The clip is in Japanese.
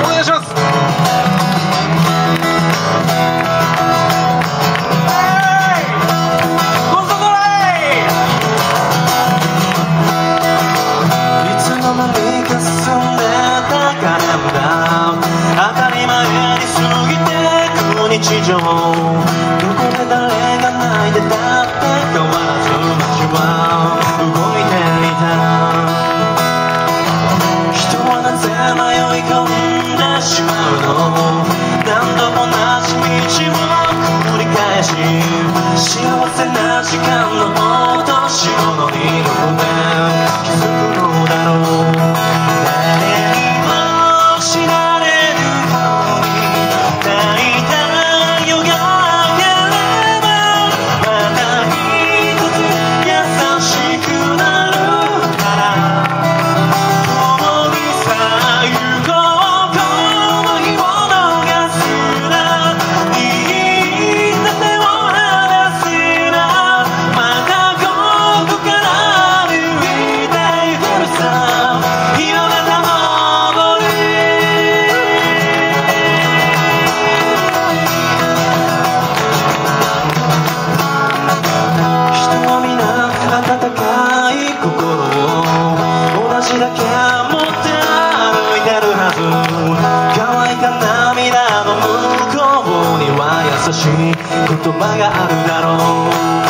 お願いします。 いつの間にか進んでたカレンダー、当たり前に過ぎてく日常、どこで誰が泣いてたって変わらず街は動いていた。人はなぜ迷い込んでしまうの、何度も同じ道を繰り返し、幸せな時間の落とし物にどこで気づくのだろう。誰にも知られるように泣いた夜が明ければ、また一つ優しくなるから、共にさ行こう、この日を逃すな、みんな手を離すな、またここから歩いていけるさ、今また登る。人は皆温かい心を同じだけ持って歩いてるはず。乾いた涙の向こうには優しい言葉があるだろう。